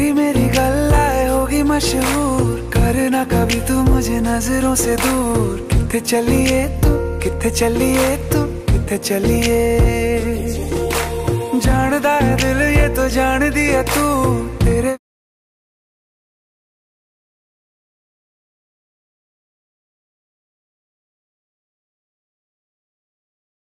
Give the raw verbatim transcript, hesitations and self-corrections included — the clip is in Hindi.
तेरी मेरी गल्लाए होगी मशहूर, करना कभी तू मुझे नजरों से दूर। किथे चलिए तू, किथे चलिए तू, किथे चलिए। जानदा है दिल ये तो जान दिया तू,